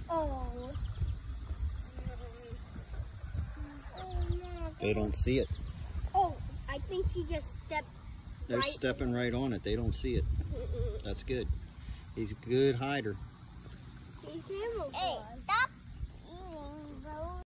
Oh. They don't see it. Oh, I think he just stepped. They're stepping right on it. They don't see it. That's good. He's a good hider. He's camouflage. Hey,